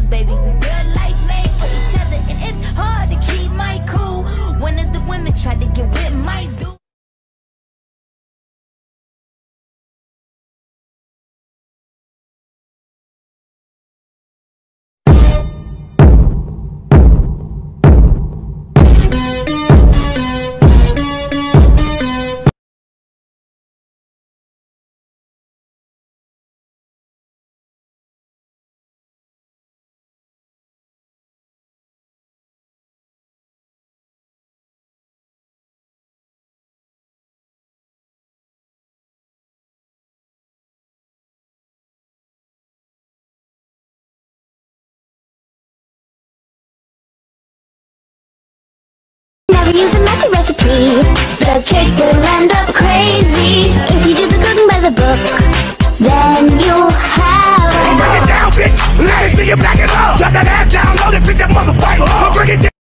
baby, we real life made for each other, and it's hard to keep my cool. One of the women tried to get with my dude. Never use a messy recipe. The cake will end up crazy. If you do the cooking by the book, then you'll have a Break it down, bitch. Let me see you back it up. Drop that ass down, load it, pick that motherfucker up. Bring it down.